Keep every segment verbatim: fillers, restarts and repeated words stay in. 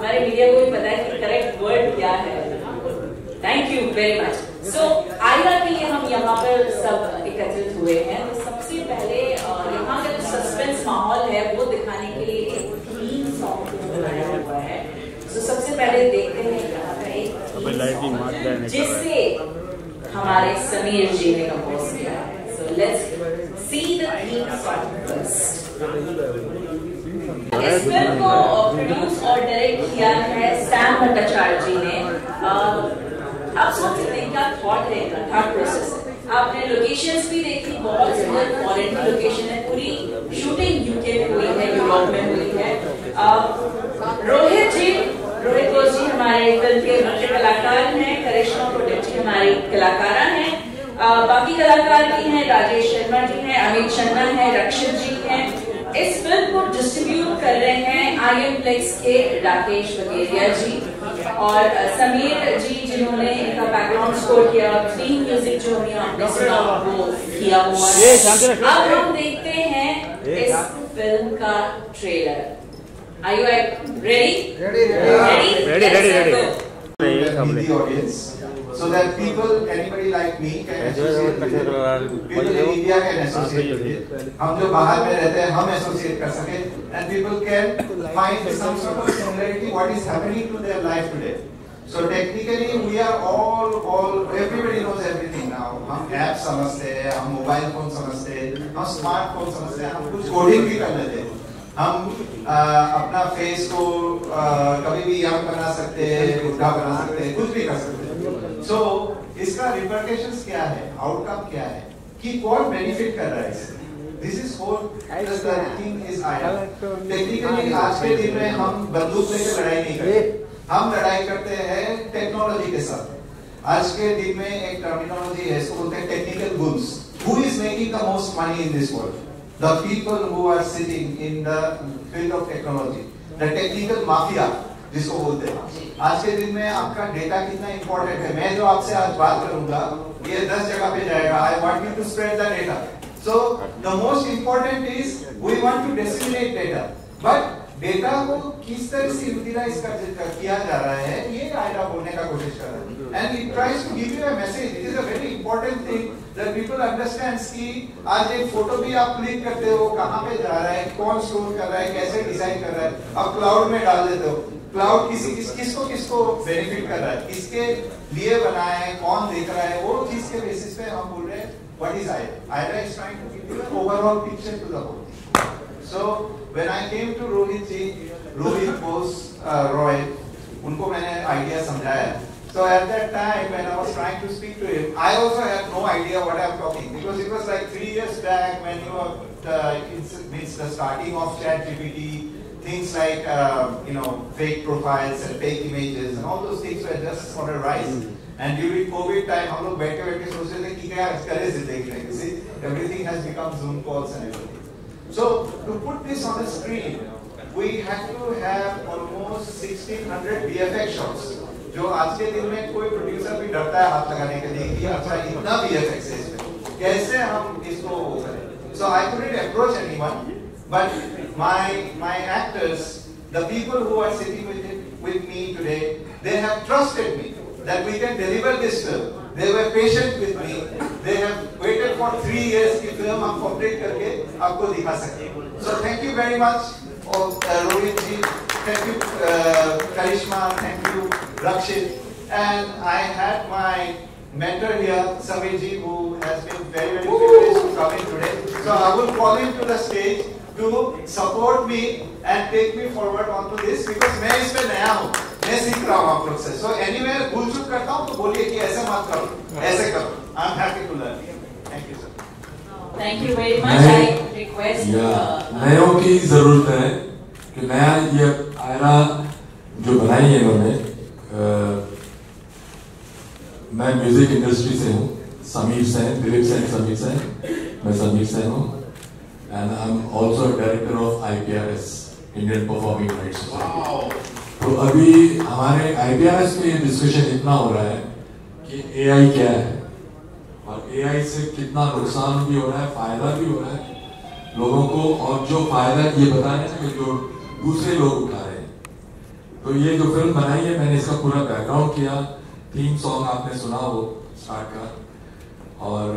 हमारे मीडिया को भी पता है कि करेक्ट वर्ड क्या है। Thank you very much. So Aira के लिए हम यहाँ पर सब एकत्रित हुए हैं। तो सबसे पहले यहाँ का जो सस्पेंस माहौल है वो दिखाने के लिए एक थीम सॉन्ग बनाया हुआ है। तो सबसे पहले देखते हैं यहाँ का एक जिससे हमारे समीर जी ने कंपोज किया है। So let's see the theme song first. इस फिल्म को प्रोड्यूस और डायरेक्ट किया है सैम भट्टाचार्य जी ने। आप सोच सकते हैं क्या थॉट है, थॉट प्रोसेस है। आपने लोकेशंस भी देखी, बहुत सुंदर फॉरेन की लोकेशन है। पूरी शूटिंग यूके में हुई है, यूरोप में हुई है। रोहित जी रोहित घोष जी हमारे फिल्म के मुख्य कलाकार हैं। करिश्मा प्रोटेक्ट जी हमारी कलाकारा हैं। बाकी कलाकार भी हैं, राजेश शर्मा जी हैं, अमित शर्मा है, रक्षित जी हैं। इस फिल्म को डिस्ट्रीब्यूट कर रहे हैं आई एम फ्लेक्स के राकेश वगेरिया जी और समीर जी जिन्होंने इनका बैकग्राउंड स्कोर किया। थीम म्यूजिक जो हमने सुना वो किया हुआ है। अब हम देखते हैं इस फिल्म का trailer. Are you ready? Ready, ready, ready, ready, ready. Meet the audience, so that people, anybody like me, can associate with it. People in India can associate with it. हम जो बाहर में रहते हैं, हम associate कर सके, and people can find some sort of similarity what is happening to their life today. So technically, we are all, all, everybody knows everything now. हम ऐप समझते हैं, हम मोबाइल फोन समझते हैं, हम स्मार्टफोन समझते हैं, हम कुछ कोडिंग भी कर लेते हैं। हम आ, अपना फेस को आ, कभी भी यंग बना सकते हैं, बुढ़ा बना सकते हैं, कुछ भी कर सकते हैं। सो so, इसका रिपरकशंस क्या है, आउटकम क्या है, कि कौन बेनिफिट कर रहा है इससे। This is whole thing is आया। टेक्निकली आज के दिन में हम बंदूक लेकर लड़ाई नहीं करते, हम लड़ाई करते हैं टेक्नोलॉजी के साथ। आज के दिन में एक टर्मिनोलॉजी है, इसको बोलते हैं technical goods. Who is making the most money in this world? The people who are sitting in the field of technology, the technical mafia जिसको बोलते हैं। आज के दिन में आपका डेटा कितना इंपॉर्टेंट है। मैं जो आपसे आज बात करूंगा ये दस जगह पे जाएगा। I want you to spread the data. So the most important is we want to disseminate data, but data को किस तरह से यूटिलाइज कर किया जा रहा है ये आयरा बोलने का कोशिश कर रहा है। And it tries to give you a message. It is a very important thing that people understands कि आज एक फोटो भी आप क्लिक करते हो, कहां पे जा रहा है, कौन स्टोर कर रहा है, कैसे डिजाइन कर रहा है, आप क्लाउड में डाल देते हो। क्लाउड किसी किस किसको किसको बेनिफिट कर रहा है, किसके लिए बना है, कौन देख रहा है, वो चीज के बेसिस पे हम बोल रहे हैं what is Aayra. Aayra is trying to give you an overall picture to the whole. So when I came to Rohit ji, Rohit Bose uh, Roy, उनको मैंने idea समझाया। So at that time when I was trying to speak to him, I also had no idea what I am talking, because it was like three years back when you know the it's, it's the starting of ChatGPT, things like uh, you know fake profiles and fake images and all those things were just on a rise. And during COVID time, हम लोग बैठे बैठे सोच रहे थे कि क्या करे जिंदगी में, you see everything has become Zoom calls and everything. So to put this on the screen, we had to have almost sixteen hundred V F X shots. जो आज के दिन में कोई प्रोड्यूसर भी डरता है हाथ लगाने के लिए कि अच्छा इतना V F X है इसमें, कैसे हम इसको करें। So I couldn't approach anyone, but my my actors, the people who are sitting with it, with me today, they have trusted me that we can deliver this film. They were patient with me. They have waited for three years कि film हम complete करके आपको दिखा सके। So thank you very much, oh, uh, Rohit ji. Thank you, uh, Karishma. Thank you, Rakshit. And I had my mentor here, Sameer ji, who has been very very privileged to come in today. So I will call him to the stage to support me and take me forward onto this, because मैं इसमें नया हूँ, मैं सीख रहा हूँ आप लोग से। So anyway भूल चूक करता हूँ तो बोलिए कि ऐसे मत करो, ऐसे करो। I'm happy to learn. Thank you sir. Thank you very much. I request. नयों की जरूरत है कि नया ये आयरा जो बनाई है इन्होंने। मैं म्यूजिक इंडस्ट्री से हूँ, समीर सेन, दिलीप सेन समीर सेन, मैं समीर सेन हूँ। And I'm also a director of I P R S, Indian Performing Rights Society. तो अभी हमारे I P R S में डिस्कशन इतना हो रहा है कि A I क्या है और A I से कितना नुकसान भी हो रहा है, फायदा भी हो रहा है लोगों को, और जो फायदा ये बता रहे हैं कि जो दूसरे लोग उठा रहे हैं। तो ये जो फिल्म बनाई है मैंने इसका पूरा बैकग्राउंड किया, थीम सॉन्ग आपने सुना वो स्टार्ट का, और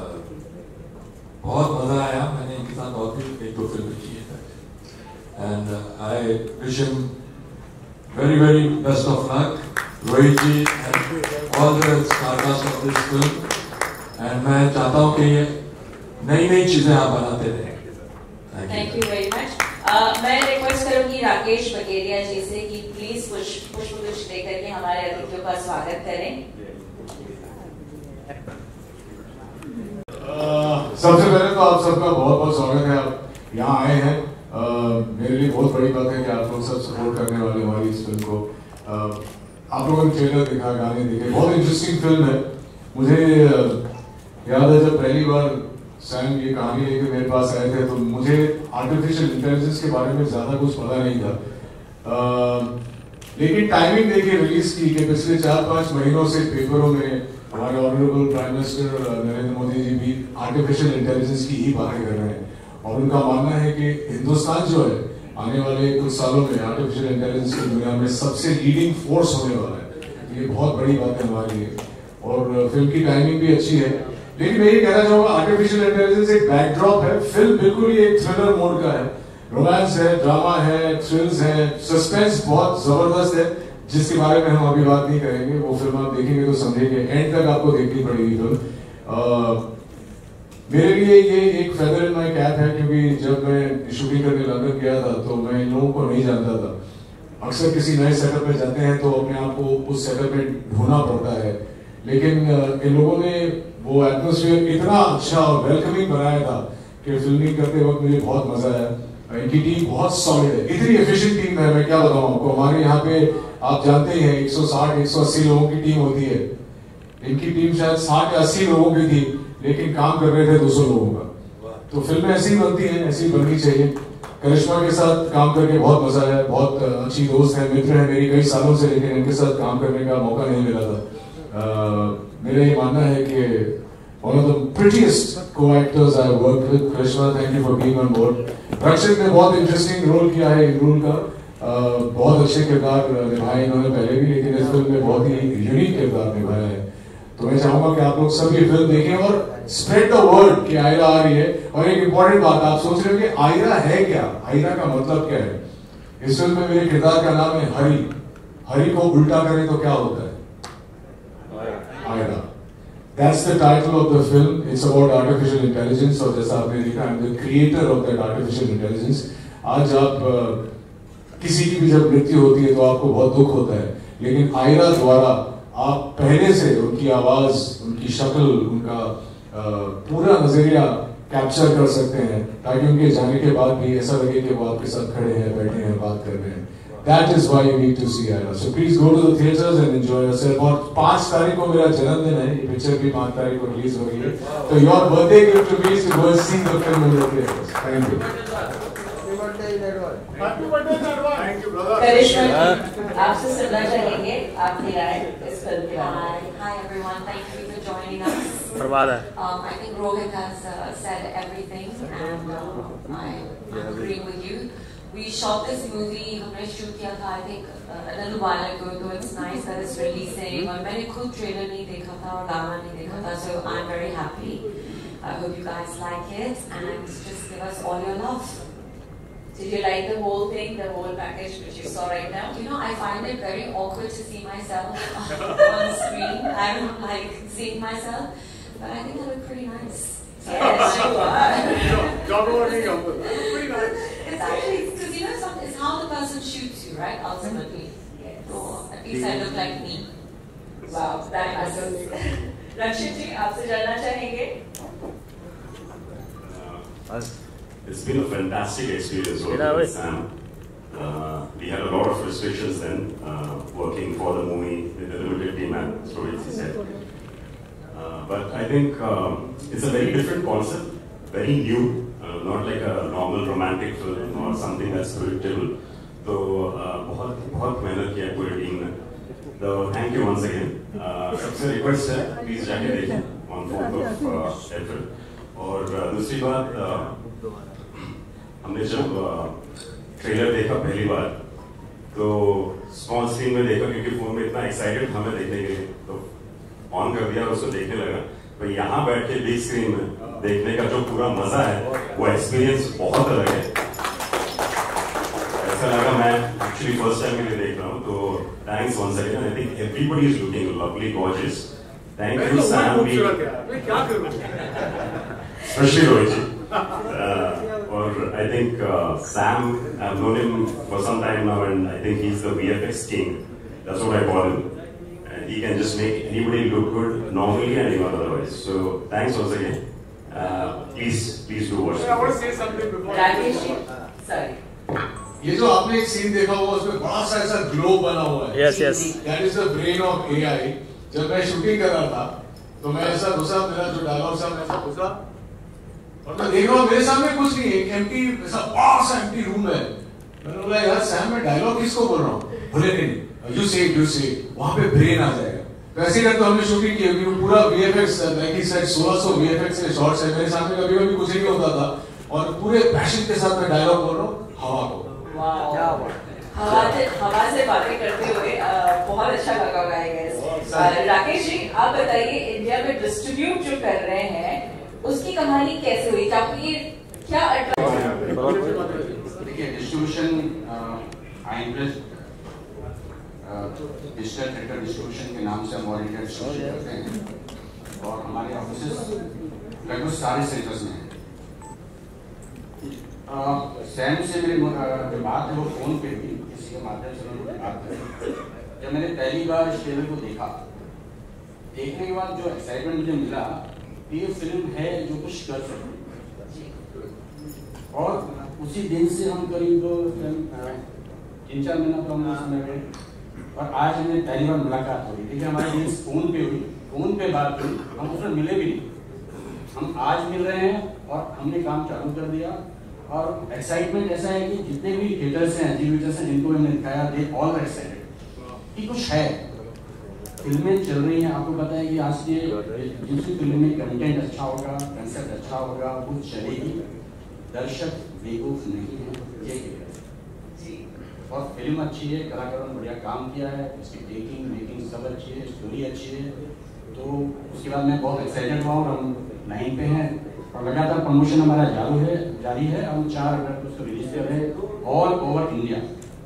बहुत मजा आया। मैंने इनके साथ और भी एक दो फिल्म की है and I wish him very very best of luck, Rohit ji and all the starcast of this film. And मैं चाहता हूँ कि ये नई नई चीजें आप बनाते रहें। Thank you very much. मैं रिक्वेस्ट करूंगी राकेश बकेरिया जी से कि प्लीज पुष्प पुष्प लेकर के हमारे अतिथियों का स्वागत करें। सबसे पहले तो आप सबका बहुत बहुत स्वागत है, आप यहाँ आए हैं। uh, मेरे लिए बहुत बड़ी बात है कि आप लोग सब सपोर्ट करने वाले हमारी इस फिल्म को। uh, आप लोगों ने ट्रेलर देखा, गाने देखे, बहुत इंटरेस्टिंग फिल्म है। मुझे uh, याद है जब पहली बार सैम ये कहानी लेके मेरे पास आए थे तो मुझे आर्टिफिशियल इंटेलिजेंस के बारे में ज्यादा कुछ पता नहीं था, uh, लेकिन टाइमिंग देखिए रिलीज की कि पिछले चार पांच महीनों से पेपरों में हमारे honourable prime minister Narendra Modi ji भी आर्टिफिशियल इंटेलिजेंस की ही बातें कर रहे हैं और उनका मानना है कि हिंदुस्तान जो है आने वाले कुछ सालों में आर्टिफिशियल इंटेलिजेंस की दुनिया में सबसे लीडिंग फोर्स होने वाला है। ये बहुत बड़ी बात है हमारे लिए और फिल्म की टाइमिंग भी अच्छी है। लेकिन मैं ये कहना चाहूंगा आर्टिफिशियल इंटेलिजेंस एक बैकड्रॉप है, फिल्म बिल्कुल ही एक थ्रिलर मोड का है, रोमांस है, ड्रामा है, थ्रिल्स है, सस्पेंस बहुत जबरदस्त है जिसके बारे में हम अभी बात नहीं करेंगे। वो फिल्म आप देखेंगे तो समझेंगे, एंड तक आपको देखनी पड़ेगी फिल्म। मेरे लिए ये एक फेदर इन माय कैप है क्योंकि जब मैं शूटिंग करने लंदन गया था तो मैं इन लोगों को नहीं जानता था। अक्सर किसी नए सेटअप में जाते हैं तो अपने आप को उस सेटअप में ढूंढना पड़ता है, लेकिन इन लोगों ने वो एटमॉस्फेयर इतना अच्छा और वेलकमिंग बनाया था कि फिल्मिंग करते वक्त मुझे बहुत मजा आया। इनकी टीम बहुत सॉलिड है, इतनी एफिशिएंट टीम है, मैं क्या बताऊं आपको। हमारे यहाँ पे आप जानते ही हैं एक सौ साठ एक सौ अस्सी लोगों की टीम होती है, इनकी टीम शायद साठ या अस्सी लोगों की थी लेकिन काम कर रहे थे दो सौ लोगों का। तो फिल्में ऐसी बनती हैं, ऐसी बननी चाहिए। करिश्मा के साथ काम करके बहुत मजा आया, बहुत अच्छी दोस्त है, मित्र है मेरी कई सालों से, लेकिन इनके साथ काम करने का मौका नहीं मिला था। uh, मेरा ये मानना है कि one of the prettiest co-actors I worked with, Krishna, thank you for being on board. रक्षक ने बहुत इंटरेस्टिंग रोल किया है इमरूल का, uh, बहुत अच्छे किरदार निभाए इन्होंने पहले भी, लेकिन इस फिल्म में बहुत ही यूनिक किरदार निभाया है। तो मैं चाहूंगा कि आप लोग सभी फिल्म देखें और स्प्रेड द वर्ड कि आयरा आ रही है। और एक इंपॉर्टेंट बात, आप सोच रहे हो कि आयरा है क्या, आयरा का मतलब क्या है। इस फिल्म में मेरे किरदार का नाम है हरि। हरि को उल्टा करें तो क्या होता है, Ayra. That's the title of the film. It's about artificial intelligence और जैसा आपने देखा, I'm the creator of that artificial intelligence. आज आप किसी की भी जब मृत्यु होती है तो आपको बहुत दुख होता है, लेकिन आयरा द्वारा आप पहले से उनकी आवाज, उनकी शक्ल, उनका पूरा नजरिया कैप्चर कर सकते हैं ताकि उनके जाने के बाद भी ऐसा लगे कि वो आपके साथ खड़े हैं, बैठे हैं, बात कर रहे हैं। That is why you need to see Aira. So please go to the theaters and enjoy yourself. और पांच तारीख को मेरा जन्मदिन है, ये पिक्चर भी पांच तारीख को रिलीज हो रही है, तो your birthday gift to me is to go and see the film in the theaters. Thank you. करिश्मा, आपसे सुनना चाहेंगे, आप भी आए इस फिल्म के बारे में। Hi everyone, thank you for joining us. Um, I think Rohit has uh, said everything, and uh, I I'm agreeing with you. We shot this movie, हमने shoot किया था I think uh, a little while ago, so it's nice that it's releasing. और मैंने खुद trailer नहीं देखा था और गाना नहीं देखा था, so I'm very happy. I hope you guys like it and just give us all your love. Did you like the whole thing, the whole package which you saw right now? You know, I find it very awkward to see myself on screen. I don't like seeing myself, but I think I look pretty nice. Yes, you are. Don't worry, pretty nice. It's actually, because you know, some, it's how the person shoots you, right? Ultimately. Yes. So at least I look like me. Wow, that was. रक्षित जी, आपसे जानना चाहेंगे? It's been a fantastic experience working with Sam. Uh, we had a lot of frustrations then, uh, working for the movie with the limited team, as Rohit said. Uh, but I think um, it's a very different concept, very new, uh, not like a normal romantic film or something that's predictable. So, uh, बहुत बहुत मेहनत किया पूरी team ने. So thank you once again. Uh, सबसे request है, please जाके देखें on fourth of uh, April. और uh, दूसरी बात, uh, हमने जब ट्रेलर देखा पहली बार तो स्मॉल स्क्रीन में देखा, क्योंकि फोन में इतना एक्साइटेड था मैं देखने के लिए, तो ऑन कर दिया और उसको देखने लगा। तो यहाँ बैठ के बिग स्क्रीन में देखने का जो पूरा मजा है, वो एक्सपीरियंस बहुत अलग है। ऐसा लगा मैं एक्चुअली फर्स्ट टाइम के लिए देख रहा हूँ। तो thanks once again. I think everybody is looking lovely, gorgeous. Thank you Sam, specially Rohit ji. और I think Sam, I have known him for some time now and I think he is the V F X king. That's what I call him. And he can just make anybody look good normally and even otherwise. So thanks once again. Uh, please, please do watch. I want to say something before. Rakesh ji, sorry. ये जो आपने एक scene देखा हुआ, उसमें बड़ा सा ऐसा ग्लो बना हुआ है। Yes, yes. That is the brain of A I. जब मैं शूटिंग कर रहा था, तो मैं ऐसा घुसा, मेरा जो डायलॉग था, मैं ऐसा घुसा, और मैं देख रहा हूँ मेरे सामने कुछ नहीं है, एक एम्प्टी ऐसा बड़ा सा एम्प्टी रूम है। मैंने बोला यार सैम, मैं डायलॉग किसको बोल रहा हूँ? बोले नहीं, यू से यू से वहां पे ब्रेन आ जाएगा। तो ऐसे करके हमने शूटिंग की, क्योंकि पूरा V F X like he said सोलह सौ V F X के शॉट्स है। मेरे सामने कभी कभी कुछ नहीं होता था, और पूरे पैशन के साथ मैं डायलॉग बोल रहा हूँ हवा को। हवा से हवा से बातें करते हुए बहुत अच्छा लगा होगा आई गेस। राकेश जी, आप बताइए, इंडिया में डिस्ट्रीब्यूट जो कर रहे हैं उसकी कहानी कैसे हुई? आपकी क्या देखिए, distribution I interest digital theatre distribution के नाम से हम ऑल इंडिया डिस्ट्रीब्यूशन करते हैं, और हमारे ऑफिस लगभग सारे सेंटर्स में हैं। सैम से मेरी जो बात है वो फोन पे भी किसी के माध्यम से उन्होंने बात करी। जब मैंने पहली बार इस ट्रेलर को देखा, देखने के बाद जो एक्साइटमेंट मुझे मिला, ये फिल्म है जो कुछ कर सकती, और उसी दिन से हम करीब तीन चार महीना तो हम उसमें गए, और आज हमें पहली बार मुलाकात हो रही। देखिए, हमारी दिन फोन पे हुई, फोन पे बात हुई, हम उसमें मिले भी नहीं, हम आज मिल रहे हैं और हमने काम चालू कर दिया। और एक्साइटमेंट ऐसा है कि जितने भी थिएटर्स हैं, एग्जीबिटर्स हैं, जिनको हमने दिखाया, दे ऑल आर एक्साइटेड कि कुछ है, फिल्में चल रही हैं। आपको पता है कि आज के जिनकी फिल्म में कंटेंट अच्छा होगा, कंसेप्ट अच्छा होगा, वो चलेगी। दर्शक बेवकूफ नहीं है, ये और फिल्म अच्छी है, कलाकारों ने बढ़िया काम किया है, उसकी टेकिंग मेकिंग सब अच्छी है, स्टोरी अच्छी है। तो उसके बाद मैं बहुत एक्साइटेड हुआ, और हम लाइन पे हैं और लगातार प्रमोशन हमारा जारी है जारी है हम चार अगस्त को उसको रिलीज कर रहे हैं all over India.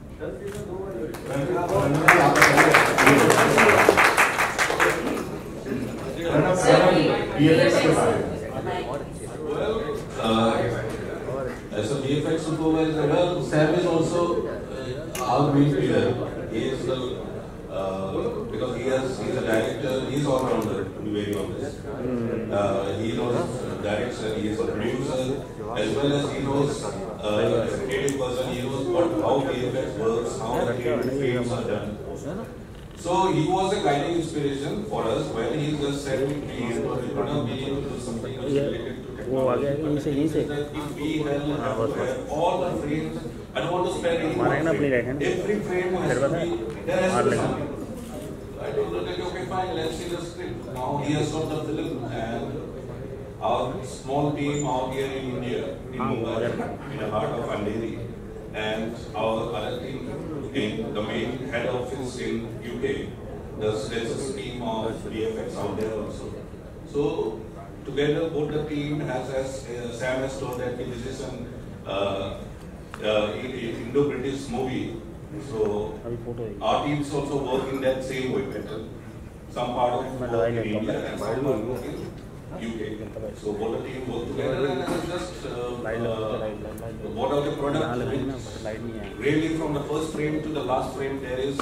As a V F X supervisor, well, Sam is also uh, our main leader. He is the uh, because he has he is a director. He is all rounder, to be very honest. Uh, he knows direction. He is a producer, as well as he knows uh, as a creative person. He knows what how V F X works, how the creative films are done. So he was a guiding inspiration for us when he just said we please, we could not be able to do something which is related to technology. If we have, have to have all the frames, I don't want to spend any one frame. Every frame has to be, there has to be something. I told him, okay fine, let's see the script. Now he has got the film, and our small team out here in India, in Mumbai, in the heart of Andheri, and our other team in the main head office in U K, there's, there's a team of V F X out there also. So together, both the team has, as uh, Sam has told that this is an uh, uh, Indo-British movie. So our teams also work in that same way pattern. Some part of work in India and some part work in U K. So both the team work together, and it's just uh, uh, what are the products? Really, from the first frame to the last frame, there is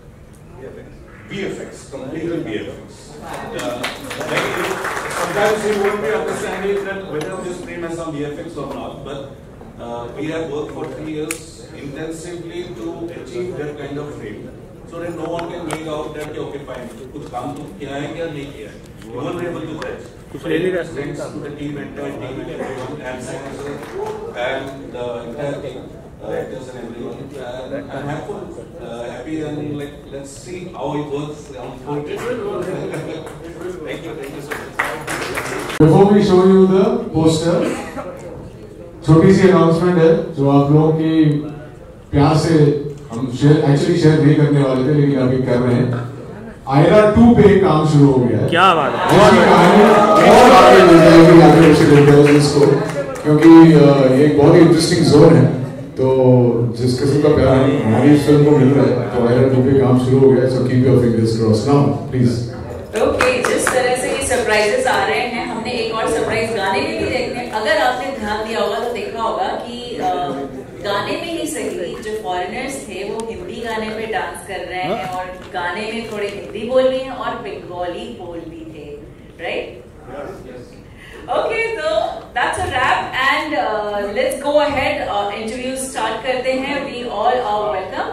V F X, completely V F X. Uh, like, sometimes you won't be understanding that whether this frame has some V F X or not, but uh, we have worked for three years intensively to achieve that kind of frame, so that no one can make out that okay fine, कुछ काम तो किया है क्या नहीं किया है. You won't be able to judge. Thanks to the team, entire team, and everyone, and Sam and the entire team. Uh, actors and everyone. Uh, I'm happy, uh, happy and like let's see how it works. Thank you, thank you so much. Before we show you the poster, छोटी सी announcement है जो आप लोगों की प्यार से हम share actually share नहीं करने वाले थे लेकिन अभी कर रहे हैं। आयरा टू पे काम शुरू हो गया है। क्या बात है, इसकी कहानी और आगे मिल जाएगी आर्टिफिशियल इंटेलिजेंस को, क्योंकि ये एक बहुत ही इंटरेस्टिंग जोन है। तो जिस किस्म का प्यार हमारी फिल्म को मिल रहा है तो आयरा टू पे काम शुरू हो गया है। So keep your fingers crossed now please. Okay, जिस तरह से ये सरप्राइजेस आ रहे हैं, हमने एक और सरप्राइज गाने में भी देखते हैं। अगर आपने ध्यान दिया होगा तो देखा होगा कि आ, गाने में ही सही जो फॉरेनर्स थे वो हिंदी गाने पे डांस कर रहे हैं और गाने में थोड़े हिंदी बोल भी हैं और बंगाली बोल भी थे, राइट? ओके, तो that's a wrap and let's go ahead, interview start करते हैं। We all are welcome.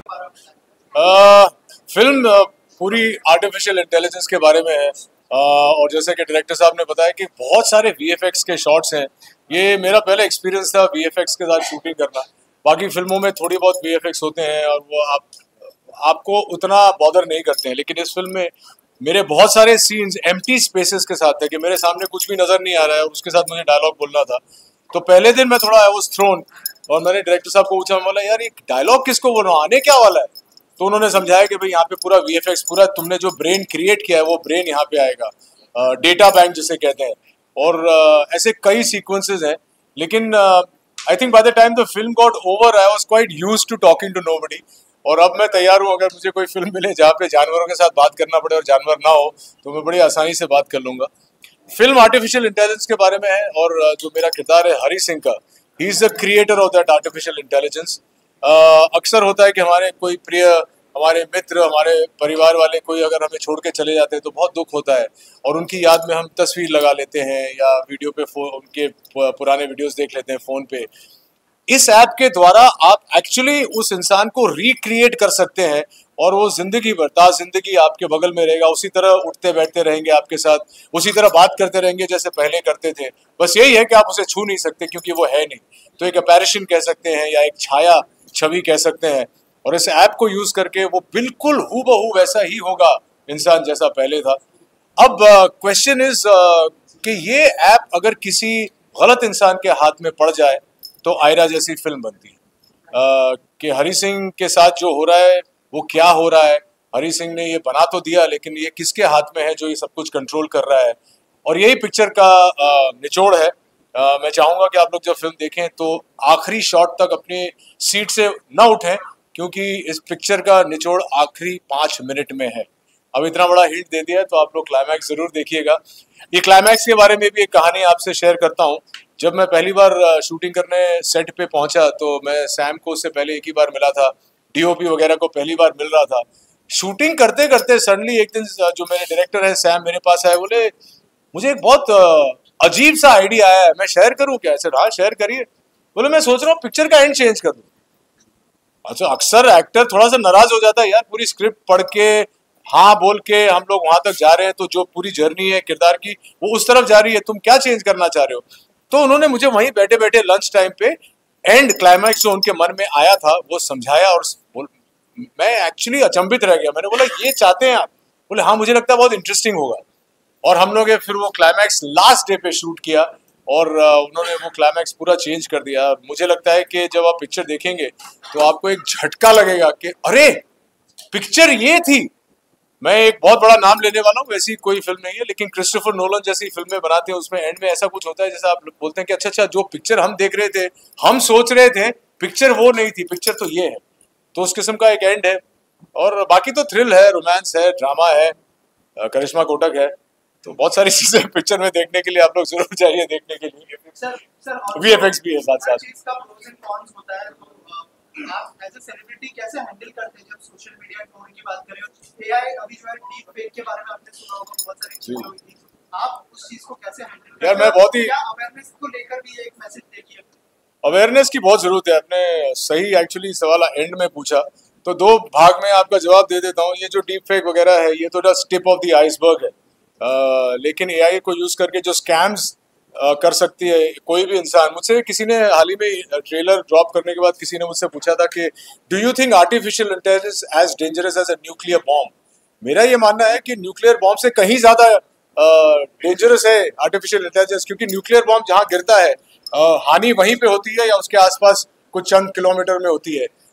Film पूरी आर्टिफिशियल इंटेलिजेंस के बारे में है और जैसे कि डायरेक्टर साहब ने बताया कि बहुत सारे वीएफएक्स के शॉट्स हैं। ये मेरा पहला एक्सपीरियंस था वीएफएक्स के साथ शूटिंग करना। बाकी फिल्मों में थोड़ी बहुत वीएफएक्स होते हैं और वो आप आपको उतना बॉदर नहीं करते हैं, लेकिन इस फिल्म में मेरे बहुत सारे सीन्स एम्प्टी स्पेसेस के साथ थे कि मेरे सामने कुछ भी नजर नहीं आ रहा है और उसके साथ मुझे डायलॉग बोलना था। तो पहले दिन मैं थोड़ा आई वाज थ्रोन और मैंने डायरेक्टर साहब को पूछा, बोला यार ये डायलॉग किसको बोल रहा हूँ, आने क्या वाला है? तो उन्होंने समझाया कि भाई यहाँ पे पूरा वीएफएक्स, पूरा तुमने जो ब्रेन क्रिएट किया है वो ब्रेन यहाँ पे आएगा, डेटा बैंक जिसे कहते हैं। और uh, ऐसे कई सीक्वेंसेस हैं, लेकिन I think by the time the film got over I was quite used to talking to nobody. और अब मैं तैयार हूँ, अगर मुझे कोई फिल्म मिले जहाँ पे जानवरों के साथ बात करना पड़े और जानवर ना हो तो मैं बड़ी आसानी से बात कर लूँगा। फिल्म आर्टिफिशियल इंटेलिजेंस के बारे में है और जो मेरा किरदार है हरी सिंह का, he is the creator of that artificial intelligence. अक्सर होता है कि हमारे कोई प्रिय, हमारे मित्र, हमारे परिवार वाले कोई अगर हमें छोड़ के चले जाते हैं तो बहुत दुख होता है और उनकी याद में हम तस्वीर लगा लेते हैं या वीडियो पे उनके पुराने वीडियोस देख लेते हैं फ़ोन पे। इस ऐप के द्वारा आप एक्चुअली उस इंसान को रिक्रिएट कर सकते हैं और वो जिंदगी भर ता जिंदगी आपके बगल में रहेगा, उसी तरह उठते बैठते रहेंगे आपके साथ, उसी तरह बात करते रहेंगे जैसे पहले करते थे। बस यही है कि आप उसे छू नहीं सकते क्योंकि वो है नहीं। तो एक अपैरिशन कह सकते हैं या एक छाया छवि कह सकते हैं। और इस ऐप को यूज करके वो बिल्कुल हूबहू वैसा ही होगा इंसान जैसा पहले था। अब क्वेश्चन इज कि ये ऐप अगर किसी गलत इंसान के हाथ में पड़ जाए तो आयरा जैसी फिल्म बनती है। uh, कि हरी सिंह के साथ जो हो रहा है वो क्या हो रहा है। हरी सिंह ने ये बना तो दिया, लेकिन ये किसके हाथ में है जो ये सब कुछ कंट्रोल कर रहा है। और यही पिक्चर का uh, निचोड़ है। uh, मैं चाहूँगा कि आप लोग जब फिल्म देखें तो आखिरी शॉट तक अपनी सीट से न उठें, क्योंकि इस पिक्चर का निचोड़ आखिरी पाँच मिनट में है। अब इतना बड़ा हिंट दे दिया है तो आप लोग क्लाइमैक्स जरूर देखिएगा। ये क्लाइमैक्स के बारे में भी एक कहानी आपसे शेयर करता हूँ। जब मैं पहली बार शूटिंग करने सेट पे पहुंचा तो मैं सैम को उससे पहले एक ही बार मिला था, डीओपी वगैरह को पहली बार मिल रहा था। शूटिंग करते करते सडनली एक दिन जो मेरे डायरेक्टर है सैम मेरे पास आए, बोले मुझे एक बहुत अजीब सा आइडिया आया है, मैं शेयर करूँ क्या? ऐसे हाँ शेयर करिए। बोले मैं सोच रहा हूँ पिक्चर का एंड चेंज कर दूँ। अच्छा, अक्सर एक्टर थोड़ा सा नाराज हो जाता है यार, पूरी स्क्रिप्ट पढ़ के हाँ बोल के हम लोग वहां तक जा रहे हैं तो जो पूरी जर्नी है किरदार की वो उस तरफ जा रही है, तुम क्या चेंज करना चाह रहे हो? तो उन्होंने मुझे वहीं बैठे बैठे लंच टाइम पे एंड क्लाइमैक्स जो उनके मन में आया था वो समझाया और मैं एक्चुअली अचंभित रह गया। मैंने बोला ये चाहते हैं आप? बोले हाँ मुझे लगता है बहुत इंटरेस्टिंग होगा। और हम लोग फिर वो क्लाइमैक्स लास्ट डे पे शूट किया और उन्होंने वो क्लाइमैक्स पूरा चेंज कर दिया। मुझे लगता है कि जब आप पिक्चर देखेंगे तो आपको एक झटका लगेगा कि अरे पिक्चर ये थी। मैं एक बहुत बड़ा नाम लेने वाला हूँ, वैसी कोई फिल्म नहीं है, लेकिन क्रिस्टोफर नोलन जैसी फिल्में बनाते हैं उसमें एंड में ऐसा कुछ होता है जैसे आप बोलते हैं कि अच्छा अच्छा जो पिक्चर हम देख रहे थे, हम सोच रहे थे पिक्चर वो नहीं थी, पिक्चर तो ये है। तो उस किस्म का एक एंड है। और बाकी तो थ्रिल है, रोमांस है, ड्रामा है, करिश्मा कोटक है, तो बहुत सारी चीजें पिक्चर में देखने के लिए आप लोग जरूर जाइए देखने के लिए। वीएफएक्स भी है साथ साथ। आप एज अ सेलिब्रिटी कैसे हैंडल करते हैं जब सोशल मीडिया ट्रोलिंग की बात करें? एआई अभी जो है डीप फेक के बारे में आपने सुना होगा, बहुत सारी चीजें हुई थी, आप उस चीज को कैसे हैंडल करते हैं? यार मैं बहुत ही क्या अवेयरनेस को लेकर भी एक मैसेज देखिए। अवेयरनेस की बहुत जरूरत है। आपने सही एक्चुअली सवाल एंड में पूछा तो दो भाग में आपका जवाब दे देता हूँ। ये जो डीप फेक वगैरह है ये तो just tip of the iceberg है। आ, लेकिन एआई को यूज करके जो स्कैम्स Uh, कर सकती है कोई भी इंसान। मुझसे किसी ने हाल ही में ट्रेलर ड्रॉप करने के बाद किसी ने मुझसे पूछा था कि do you think artificial intelligence as dangerous as a nuclear bomb? मेरा ये मानना है कि न्यूक्लियर बॉम्ब से कहीं ज्यादा डेंजरस है आर्टिफिशियल इंटेलिजेंस, क्योंकि न्यूक्लियर बॉम्ब जहाँ गिरता है uh, हानि वहीं पे होती है या उसके आसपास कुछ चंद किलोमीटर में होती है।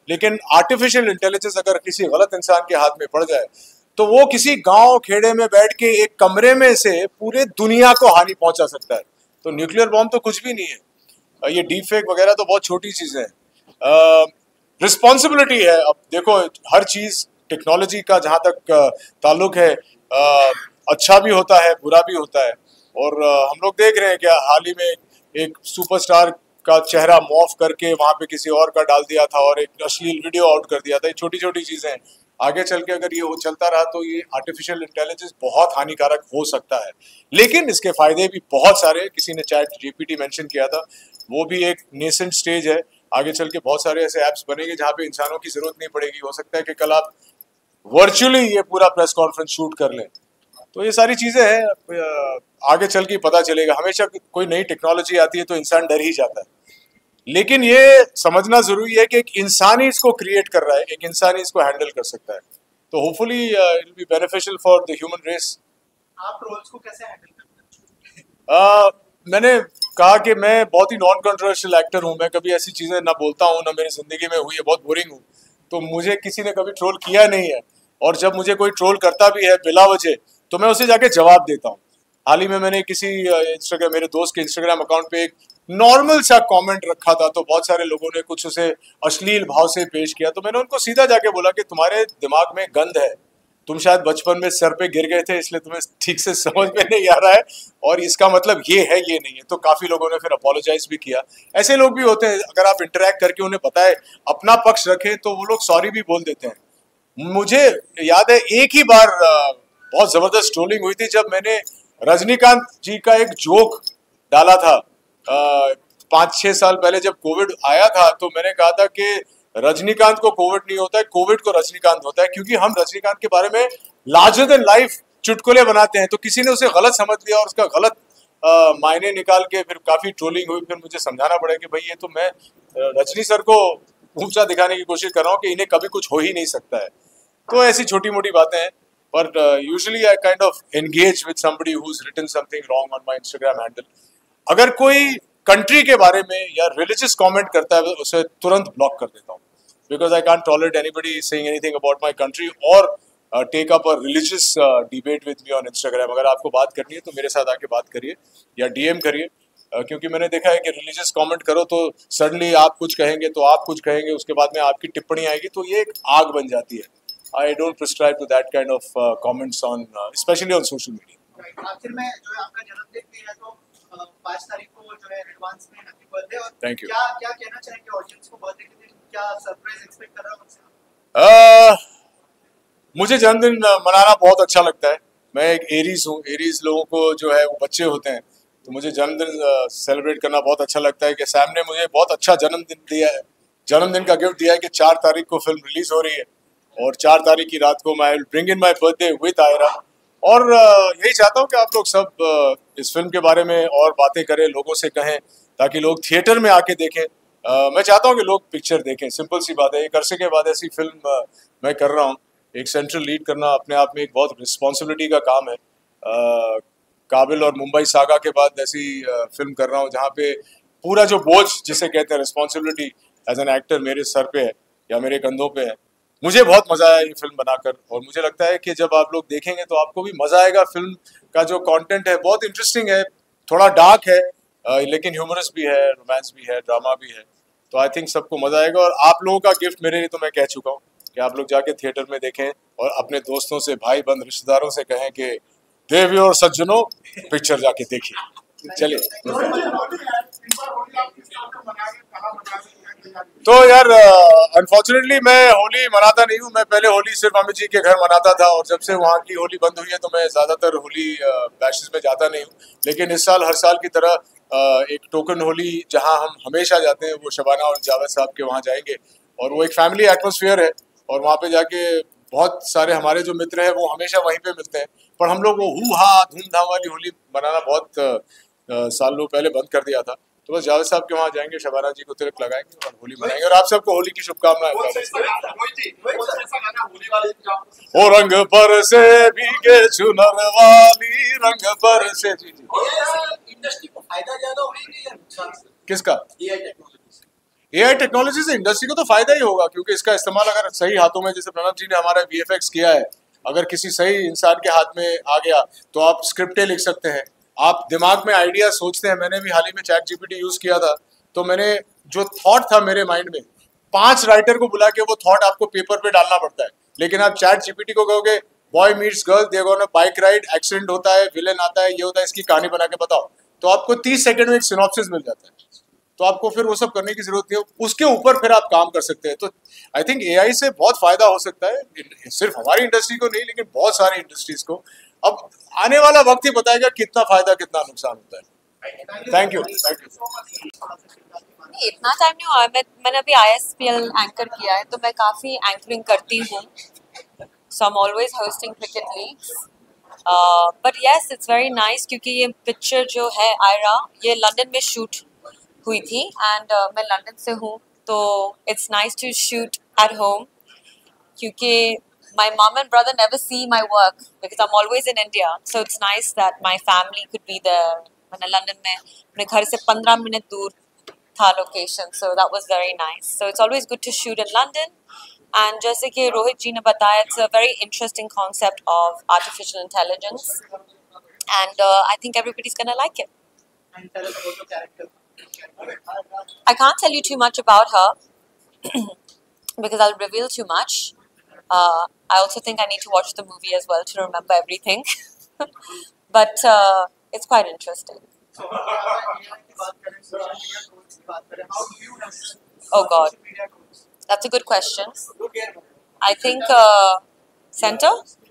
लेकिन आर्टिफिशियल इंटेलिजेंस अगर किसी गलत इंसान के हाथ में पड़ जाए तो वो किसी गांव खेड़े में बैठ के एक कमरे में से पूरे दुनिया को हानि पहुंचा सकता है। तो न्यूक्लियर बॉम्ब तो कुछ भी नहीं है, ये डीप फेक वगैरह तो बहुत छोटी चीजें हैं। रिस्पॉन्सिबिलिटी है। अब देखो, हर चीज टेक्नोलॉजी का जहां तक ताल्लुक है, आ, अच्छा भी होता है, बुरा भी होता है। और आ, हम लोग देख रहे हैं कि हाल ही में एक सुपरस्टार का चेहरा मॉफ करके वहां पे किसी और का डाल दिया था और एक अश्लील वीडियो आउट कर दिया था। ये छोटी छोटी चीजें हैं, आगे चल के अगर ये वो चलता रहा तो ये आर्टिफिशियल इंटेलिजेंस बहुत हानिकारक हो सकता है। लेकिन इसके फायदे भी बहुत सारे, किसी ने चैट जीपीटी मेंशन किया था, वो भी एक नेसेंट स्टेज है। आगे चल के बहुत सारे ऐसे ऐप्स बनेंगे जहाँ पे इंसानों की जरूरत नहीं पड़ेगी। हो सकता है कि कल आप वर्चुअली ये पूरा प्रेस कॉन्फ्रेंस शूट कर लें। तो ये सारी चीजें हैं, आगे चल के पता चलेगा। हमेशा कोई नई टेक्नोलॉजी आती है तो इंसान डर ही जाता है, लेकिन ये समझना जरूरी है कि एक इंसान ही इसको क्रिएट कर रहा है, एक इंसान ही इसको हैंडल कर सकता है। तो hopefully it will be beneficial for the human race. आप ट्रोल्स को कैसे हैंडल करते हैं? मैंने कहा कि मैं बहुत ही नॉन कंट्रोवर्शियल एक्टर हूँ, मैं कभी ऐसी चीजें ना बोलता हूँ, ना मेरी जिंदगी में हुई है, बहुत बोरिंग हूँ। तो मुझे किसी ने कभी ट्रोल किया नहीं है, और जब मुझे कोई ट्रोल करता भी है बिला वजह तो मैं उसे जाके जवाब देता हूँ। हाल ही में मैंने किसी इंस्टाग्राम, मेरे दोस्त के इंस्टाग्राम अकाउंट पे एक नॉर्मल सा कमेंट रखा था, तो बहुत सारे लोगों ने कुछ उसे अश्लील भाव से पेश किया। तो मैंने उनको सीधा जाके बोला कि तुम्हारे दिमाग में गंद है, तुम शायद बचपन में सर पे गिर गए थे इसलिए तुम्हें ठीक से समझ में नहीं आ रहा है, और इसका मतलब ये है, ये नहीं है। तो काफी लोगों ने फिर अपोलोजाइज भी किया। ऐसे लोग भी होते हैं, अगर आप इंटरेक्ट करके उन्हें बताए, अपना पक्ष रखें, तो वो लोग सॉरी भी बोल देते हैं। मुझे याद है एक ही बार बहुत जबरदस्त ट्रोलिंग हुई थी, जब मैंने रजनीकांत जी का एक जोक डाला था पाँच छह साल पहले, जब कोविड आया था। तो मैंने कहा था कि रजनीकांत को कोविड नहीं होता है, कोविड को रजनीकांत होता है, क्योंकि हम रजनीकांत के बारे में लार्जर देन लाइफ चुटकुले बनाते हैं। तो किसी ने उसे गलत समझ लिया और उसका गलत मायने निकाल के फिर काफी ट्रोलिंग हुई। फिर मुझे समझाना पड़ा कि भाई ये तो मैं रजनी सर को ऊंचा दिखाने की कोशिश कर रहा हूँ कि इन्हें कभी कुछ हो ही नहीं सकता है। तो ऐसी छोटी मोटी बातें हैं, पर usually I kind of engage with somebody who is written something wrong on my Instagram handle. अगर कोई कंट्री के बारे में या रिलीजियस कमेंट करता है, उसे तुरंत ब्लॉक कर देता हूँ, because I can't tolerate anybody saying anything about my country और take up a religious debate with me on Instagram. अगर आपको बात करनी है तो मेरे साथ आके बात करिए या डीएम करिए, uh, क्योंकि मैंने देखा है कि रिलीजियस कमेंट करो तो सडनली आप कुछ कहेंगे तो आप कुछ कहेंगे, उसके बाद में आपकी टिप्पणी आएगी, तो ये एक आग बन जाती है। I don't prescribe to that kind of uh, comments on, uh, especially on social media. Right. आखिर में जो है आपका जन्मदिन भी है, तो पाँच तारीख को जो है एडवांस में हैप्पी बर्थडे। और Thank you. क्या क्या कहना चाहेंगे ऑडियंस को बर्थडे के दिन, क्या सरप्राइज एक्सपेक्ट कर रहे हो उनसे? uh, मुझे जन्मदिन मनाना बहुत अच्छा लगता है। मैं एक एरीज हूँ, एरीज लोगों को जो है वो बच्चे होते हैं, तो मुझे जन्मदिन सेलिब्रेट करना बहुत अच्छा लगता है कि सैम ने मुझे बहुत अच्छा जन्मदिन दिया है, जन्मदिन का गिफ्ट दिया है कि चार तारीख को फिल्म रिलीज हो रही है और चार तारीख की रात को मैं will bring in my birthday with Aayra. और uh, यही चाहता हूँ कि आप लोग सब uh, इस फिल्म के बारे में और बातें करें, लोगों से कहें, ताकि लोग थिएटर में आके देखें। uh, मैं चाहता हूँ कि लोग पिक्चर देखें, सिंपल सी बात है। एक अरसे के बाद ऐसी फिल्म uh, मैं कर रहा हूँ, एक सेंट्रल लीड करना अपने आप में एक बहुत रिस्पॉन्सिबिलिटी का काम है। uh, काबिल और मुंबई सागा के बाद ऐसी uh, फिल्म कर रहा हूँ जहाँ पे पूरा जो बोझ जिसे कहते हैं रिस्पॉन्सिबिलिटी एज एन एक्टर मेरे सर पे है या मेरे कंधों पे है। मुझे बहुत मजा आया ये फिल्म बनाकर, और मुझे लगता है कि जब आप लोग देखेंगे तो आपको भी मजा आएगा। फिल्म का जो कंटेंट है बहुत इंटरेस्टिंग है, थोड़ा डार्क है, लेकिन ह्यूमरस भी है, रोमांस भी है, ड्रामा भी है। तो आई थिंक सबको मजा आएगा। और आप लोगों का गिफ्ट मेरे लिए तो मैं कह चुका हूँ कि आप लोग जाके थिएटर में देखें और अपने दोस्तों से, भाई बंद रिश्तेदारों से कहें कि देवी और सज्जनों पिक्चर जाके देखिए। चलिए। तो यार अनफॉर्चुनेटली मैं होली मनाता नहीं हूँ। मैं पहले होली सिर्फ अमित जी के घर मनाता था, और जब से वहाँ की होली बंद हुई है तो मैं ज़्यादातर होली बैशेस में जाता नहीं हूँ। लेकिन इस साल हर साल की तरह एक टोकन होली जहाँ हम हमेशा जाते हैं, वो शबाना और जावेद साहब के वहाँ जाएंगे, और वो एक फैमिली एटमोसफियर है, और वहाँ पे जाके बहुत सारे हमारे जो मित्र हैं वो हमेशा वहीं पे मिलते हैं। पर हम लोग वो हु हा धूमधाम वाली होली मनाना बहुत सालों पहले बंद कर दिया था। तो बस जावेद साहब के वहाँ जाएंगे, शबाना जी को तिलक लगाएंगे और होली मनाएंगे, और आप सबको होली की शुभकामनाएं। ओ रंग पर से भीगे चुनर वाली, रंग पर से। जी जी। इंडस्ट्री को फायदा ज्यादा होगा या नुकसान? किसका? एआई टेक्नोलॉजी से। एआई टेक्नोलॉजी से इंडस्ट्री को तो फायदा ही होगा, क्योंकि इसका इस्तेमाल अगर सही हाथों में, जैसे प्रणव जी ने हमारा वीएफएक्स किया है, अगर किसी सही इंसान के हाथ में आ गया तो आप स्क्रिप्टें लिख सकते हैं, आप दिमाग में आइडिया सोचते हैं। मैंने भी हाल ही में चैट जीपीटी यूज किया था, तो मैंने जो थॉट था मेरे माइंड में, पांच राइटर को बुला के वो थॉट आपको पेपर पे डालना पड़ता है। लेकिन आप चैट जीपीटी को कहोगे boy meets girl, they go ना बाइक राइड, एक्सीडेंट होता है, विलेन आता है, ये होता है, इसकी कहानी बना के बताओ, तो आपको तीस सेकंड में एक सिनॉप्सिस मिल जाता है। तो आपको फिर वो सब करने की जरूरत नहीं है, उसके ऊपर फिर आप काम कर सकते हैं। तो आई थिंक एआई से बहुत फायदा हो सकता है, सिर्फ हमारी इंडस्ट्री को नहीं, लेकिन बहुत सारी इंडस्ट्रीज को। अब आने वाला वक्त ही बताएगा कितना फायदा कितना नुकसान होता है। Thank you thank you. इतना टाइम नहीं हुआ, मैं मैंने अभी आईएसपीएल एंकर किया है, तो मैं काफ़ी एंकरिंग करती हूँ, so I am always hosting cricket leagues. But yes, it's very nice, क्योंकि ये पिक्चर जो है आयरा, ये लंदन में शूट हुई थी, एंड uh, मैं लंदन से हूँ, तो it's nice to shoot at home, क्योंकि my mom and brother never see my work because I'm always in India, so it's nice that my family could be there. मैंने London में अपने घर से पंद्रह मिनट दूर था location, so that was very nice. So it's always good to shoot in London. And जैसे कि रोहित जी ने बताया, it's a very interesting concept of artificial intelligence, and uh, I think everybody's gonna like it. And tell us about the character. I can't tell you too much about her because I'll reveal too much. Uh, I also think I need to watch the movie as well to remember everything. But uh, it's quite interesting. So, how do you know? Oh God, that's a good question. I think uh, center.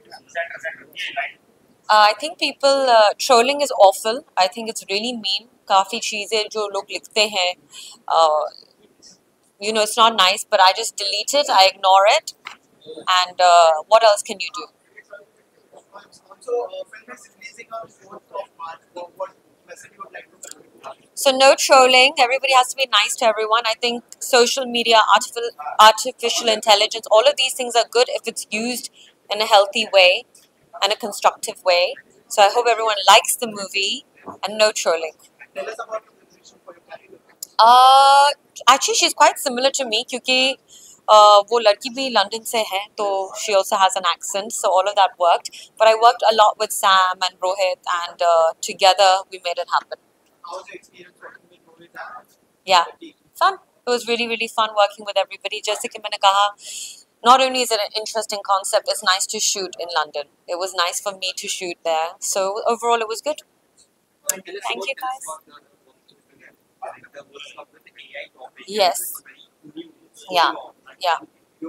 Uh, I think people uh, trolling is awful. I think it's really mean. काफ़ी चीज़ें जो लोग लिखते हैं, uh, you know, it's not nice, but I just delete it, I ignore it, and uh, what else can you do? Also, film is releasing on fourth of March. What message you would like to convey? So no trolling. Everybody has to be nice to everyone. I think social media, artificial artificial intelligence, all of these things are good if it's used in a healthy way and a constructive way. So I hope everyone likes the movie and no trolling. Tell us about your position for your character. Uh, actually, she's quite similar to me, क्योंकि uh, वो लड़की भी London से है, तो she also has an accent, so all of that worked. But I worked a lot with Sam and Rohit, and uh, together we made it happen. How was your experience working with Rohit and Yeah, the team? fun. It was really really fun working with everybody. जैसे कि मैंने कहा, not only is it an interesting concept, it's nice to shoot in London. It was nice for me to shoot there. So overall, it was good. Thank you guys. Yes. Yeah. Yeah.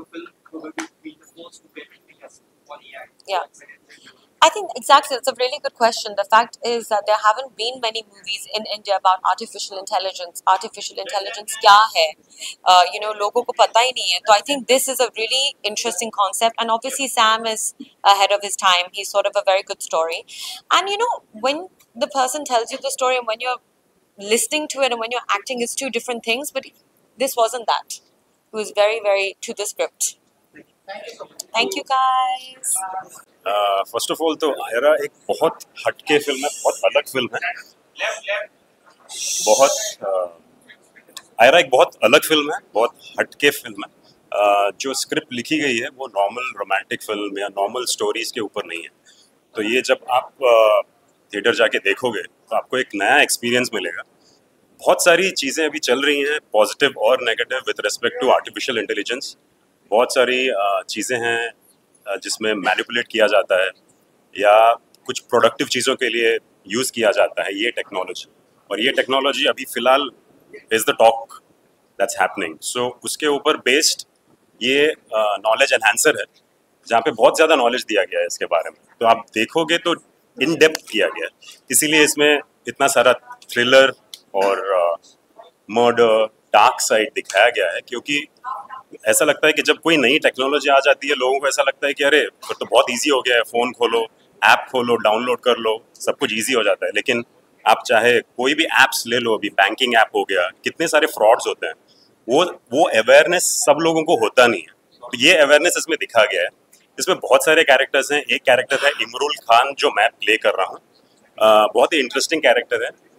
Yeah. I think exactly. It's a really good question. The fact is that there haven't been many movies in India about artificial intelligence. Artificial intelligence क्या है? Uh, you know, लोगों को पता ही नहीं है. So I think this is a really interesting concept, and obviously Sam is ahead of his time. He's sort of a very good story, and you know, when the person tells you the story and when you're listening to it and when you're acting, it's two different things. But this wasn't that. It was very, very to the script. Thank you guys. First of all तो आयरा एक बहुत हटके film है, बहुत अलग film है, बहुत आयरा एक बहुत अलग फिल्म है, बहुत हटके फिल्म है। uh, जो स्क्रिप्ट लिखी गई है वो नॉर्मल रोमांटिक फिल्म या नॉर्मल स्टोरीज के ऊपर नहीं है। तो ये जब आप थिएटर uh, जाके देखोगे तो आपको एक नया एक्सपीरियंस मिलेगा। बहुत सारी चीज़ें अभी चल रही हैं पॉजिटिव और negative with respect to artificial intelligence. बहुत सारी uh, चीज़ें हैं जिसमें मैनिपुलेट किया जाता है या कुछ प्रोडक्टिव चीज़ों के लिए यूज़ किया जाता है ये टेक्नोलॉजी, और ये टेक्नोलॉजी अभी फ़िलहाल is the talk that's happening. So उसके ऊपर बेस्ड ये नॉलेज एनहांसर है, जहाँ पे बहुत ज़्यादा नॉलेज दिया गया है इसके बारे में। तो आप देखोगे तो इन डेप्थ किया गया है, इसीलिए इसमें इतना सारा थ्रिलर और मर्डर डार्क साइड दिखाया गया है। क्योंकि ऐसा लगता है कि जब कोई नई टेक्नोलॉजी आ जाती है, लोगों को ऐसा लगता है कि अरे फिर तो बहुत इजी हो गया है, फ़ोन खोलो, ऐप खोलो, डाउनलोड कर लो, सब कुछ इजी हो जाता है। लेकिन आप चाहे कोई भी ऐप्स ले लो, अभी बैंकिंग ऐप हो गया, कितने सारे फ्रॉड्स होते हैं, वो वो अवेयरनेस सब लोगों को होता नहीं है। तो ये अवेयरनेस इसमें दिखा गया है। इसमें बहुत सारे कैरेक्टर्स हैं। एक कैरेक्टर है इमरुल खान जो मैं प्ले कर रहा हूँ, बहुत ही इंटरेस्टिंग कैरेक्टर है।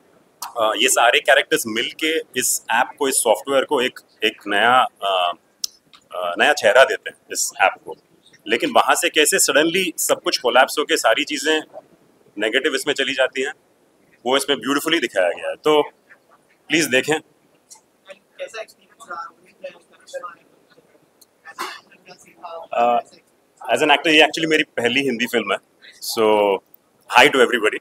uh, ये सारे कैरेक्टर्स मिलके इस ऐप को, इस सॉफ्टवेयर को एक एक नया uh, uh, नया चेहरा देते हैं इस ऐप को। लेकिन वहाँ से कैसे सडनली सब कुछ कोलैप्स होके सारी चीज़ें नेगेटिव इसमें चली जाती हैं, वो इसमें ब्यूटीफुली दिखाया गया है। तो प्लीज़ देखें। एज एन एक्टर ये एक्चुअली मेरी पहली हिंदी फिल्म है, so hi to everybody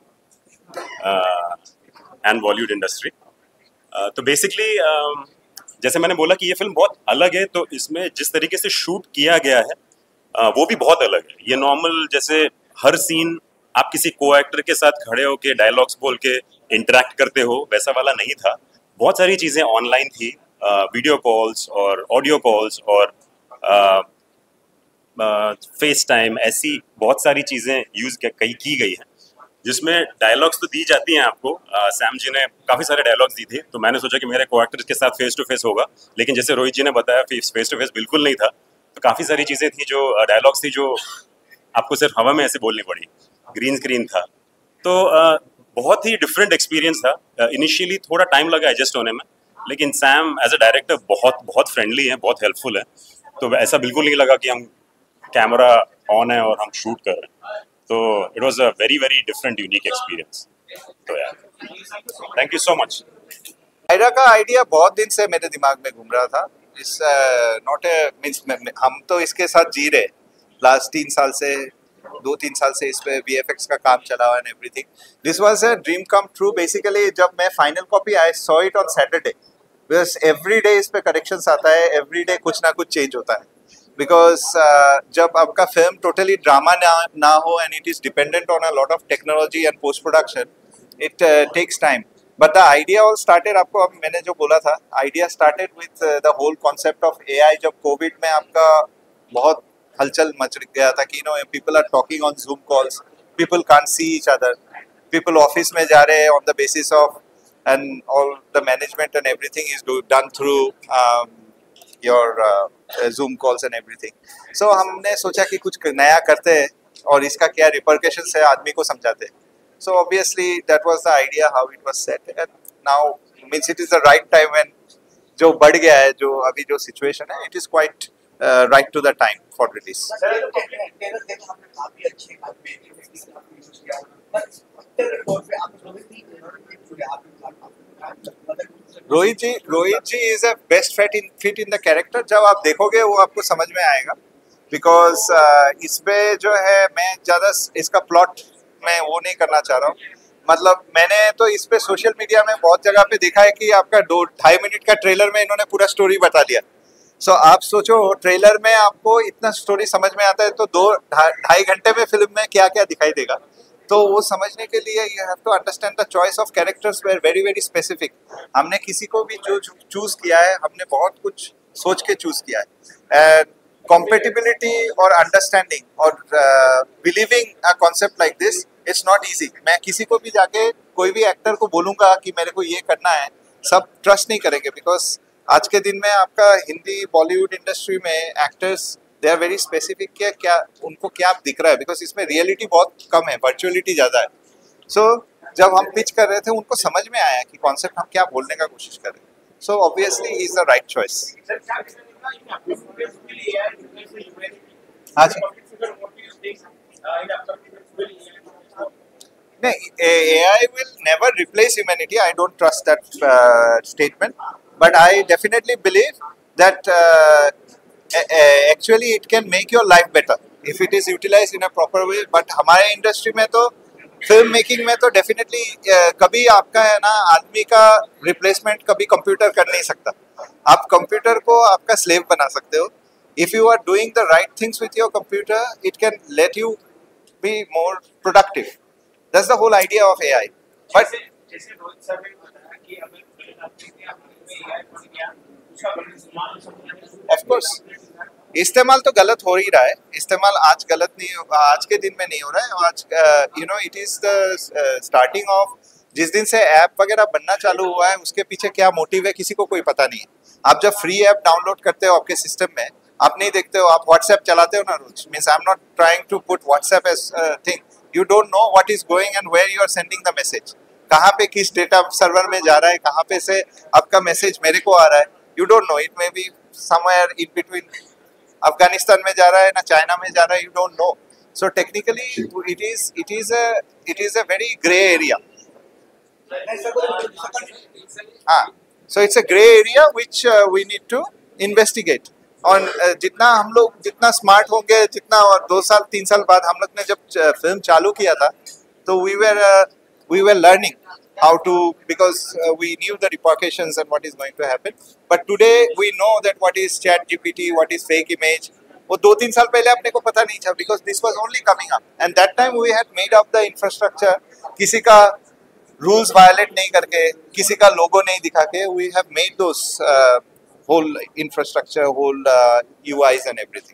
and Bollywood industry. तो बेसिकली uh, जैसे मैंने बोला कि ये फिल्म बहुत अलग है, तो इसमें जिस तरीके से शूट किया गया है uh, वो भी बहुत अलग है। ये नॉर्मल जैसे हर सीन आप किसी को एक्टर के साथ खड़े होके डायलॉग्स बोल के इंटरेक्ट करते हो वैसा वाला नहीं था। बहुत सारी चीज़ें ऑनलाइन थी, वीडियो कॉल्स और ऑडियो कॉल्स और फेस टाइम, ऐसी बहुत सारी चीज़ें यूज़ कई की गई हैं जिसमें डायलॉग्स तो दी जाती हैं आपको। uh, सैम जी ने काफ़ी सारे डायलॉग्स दी थी, तो मैंने सोचा कि मेरे को एक्टर के साथ फेस टू फेस होगा, लेकिन जैसे रोहित जी ने बताया फेस फेस टू फेस बिल्कुल नहीं था। तो काफ़ी सारी चीज़ें थी जो डायलॉग्स थी जो आपको सिर्फ हवा में ऐसे बोलनी पड़ी, ग्रीन स्क्रीन था। तो uh, बहुत ही डिफरेंट एक्सपीरियंस था। इनिशियली uh, थोड़ा टाइम लगा एडजस्ट होने में, लेकिन सैम एज अ डायरेक्टर बहुत बहुत फ्रेंडली है, बहुत हेल्पफुल है। तो ऐसा बिल्कुल नहीं लगा कि हम कैमरा ऑन है और हम शूट कर रहे हैं। तो it was a very very different unique experience. तो यार thank you so much. Aayra का आइडिया बहुत दिन से मेरे दिमाग में घूम रहा था। इस नॉट ए मींस हम तो इसके साथ जी रहे लास्ट तीन साल से, दो तीन साल से इस पे वीएफएक्स का काम चला हुआ and everything. This was a dream come true basically. जब मैं final copy I saw it on Saturday, because every day इस पे करेक्शंस आता है, एवरी डे कुछ ना कुछ चेंज होता है। बिकॉज uh, जब आपका फिल्म टोटली ड्रामा ना ना हो and it is dependent on a lot of technology and post production, it takes time. But the idea all started, आपको अब मैंने जो बोला था, idea started with the whole concept of AI. जब कोविड में आपका बहुत हलचल मच गया था कि no people are talking on Zoom calls, people can't see each other, people office में जा रहे हैं on the basis of and all the management and everything is done through your Zoom calls and everything. So हमने सोचा कि कुछ नया करते हैं और इसका क्या रिपरकशंस है आदमी को समझाते हैं। So obviously that was the idea how it was set and now means it is the right time and जो बढ़ गया है, जो अभी जो सिचुएशन है, it is quite right to the time for release. Rohit ji Rohit ji is a best fit in fit in the character. जब आप देखोगे वो आपको समझ में आएगा। बिकॉज uh, इसपे जो है मैं ज़्यादा इसका प्लॉट मैं वो नहीं करना चाह रहा हूँ। मतलब मैंने तो इस पे सोशल मीडिया में बहुत जगह पे देखा है कि आपका दो ढाई मिनट का ट्रेलर में इन्होंने पूरा स्टोरी बता दिया। सो so, आप सोचो ट्रेलर में आपको इतना स्टोरी समझ में आता है तो दो ढाई घंटे में फिल्म में क्या क्या दिखाई देगा। तो वो समझने के लिए you have to understand the choice of characters were very very specific. हमने किसी को भी जो चूज किया है, हमने बहुत कुछ सोच के चूज किया है। एंड कॉम्पेटिबिलिटी और अंडरस्टैंडिंग और believing a concept like this, it's not easy. मैं किसी को भी जाके कोई भी एक्टर को बोलूँगा कि मेरे को ये करना है, सब ट्रस्ट नहीं करेंगे। बिकॉज आज के दिन में आपका हिंदी बॉलीवुड इंडस्ट्री में actors they are very specific कि क्या उनको क्या दिख रहा है। बिकॉज इसमें रियलिटी बहुत कम है, वर्चुअलिटी ज़्यादा है। सो so, जब हम पिच कर रहे थे उनको समझ में आया कि कॉन्सेप्ट हम क्या बोलने का कोशिश कर रहे हैं। So obviously is the right choice. हाँ जी, नहीं, A I will never replace humanity. I don't trust that uh, statement, but I definitely believe that uh, actually it can make your life better if it is utilized in a proper way. But हमारे industry में तो film making में तो definitely uh, कभी आपका है ना आदमी का रिप्लेसमेंट कभी कंप्यूटर कर नहीं सकता। आप कंप्यूटर को आपका स्लेव बना सकते हो। If you are doing the right things with your computer, it can let you be more productive. That's the whole idea of A I. But of course, इस्तेमाल तो गलत हो ही रहा है। इस्तेमाल आज गलत नहीं, आज के दिन में नहीं हो रहा है। आज you know it is the starting of जिस दिन से ऐप वगैरह बनना चालू हुआ है, उसके पीछे क्या मोटिव है किसी को कोई पता नहीं है। आप जब फ्री ऐप डाउनलोड करते हो आपके सिस्टम में, आप नहीं देखते हो, आप व्हाट्सएप चलाते हो ना रोज। Means I am not trying to put WhatsApp as thing. You don't know what is going and where you are sending the message. कहाँ पे किस डेटा सर्वर में जा रहा है, कहाँ पे से आपका मैसेज मेरे को आ रहा है, you don't know, it may be somewhere in between, Afghanistan में जा रहा है ना चाइना में जा रहा है, you don't know. So technically, it is it is a it is a very grey area. Ah, so it's a grey area which uh, we need to investigate. और uh, जितना हम लोग जितना स्मार्ट होंगे, जितना और दो साल तीन साल बाद हम लोग ने जब फिल्म चालू किया था, तो we were uh, we were learning how to, because uh, we knew the repercussions and what is going to happen. But today we know that what is Chat G P T, what is fake image. वो दो तीन साल पहले अपने को पता नहीं था, because this was only coming up, and that time we had made up the infrastructure. किसी का rules violate नहीं करके, किसी का logo नहीं दिखा के, we have made those uh, whole infrastructure, whole uh, U Is and everything.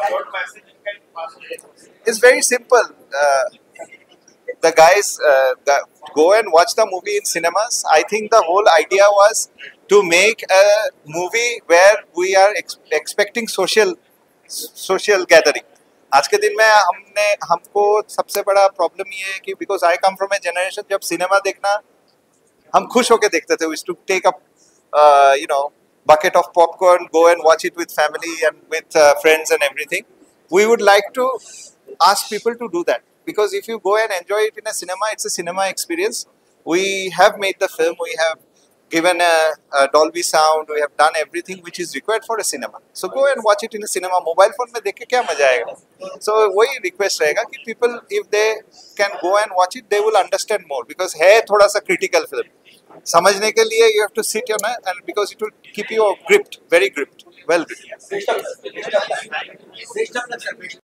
It's very simple. Uh, the guys uh, the, go and watch the movie in cinemas. I think the whole idea was to make a movie where we are ex expecting social social gathering. आज के दिन में हमने हमको सबसे बड़ा problem ये है कि because I come from a generation, जब सिनेमा देखना हम खुश होके देखते थे. We used to take up you know bucket of popcorn, go and watch it with family and with uh, friends and everything. We would like to ask people to do that, because if you go and enjoy it in a cinema, it's a cinema experience. We have made the film, we have given a, a Dolby sound, we have done everything which is required for a cinema. So go and watch it in a cinema. Mobile phone में देख के क्या मजा आएगा? So वही request रहेगा कि people, if they can go and watch it, they will understand more, because है थोड़ा सा critical film. समझने के लिए you have to sit on it, and because it will keep you gripped, very gripped, well gripped.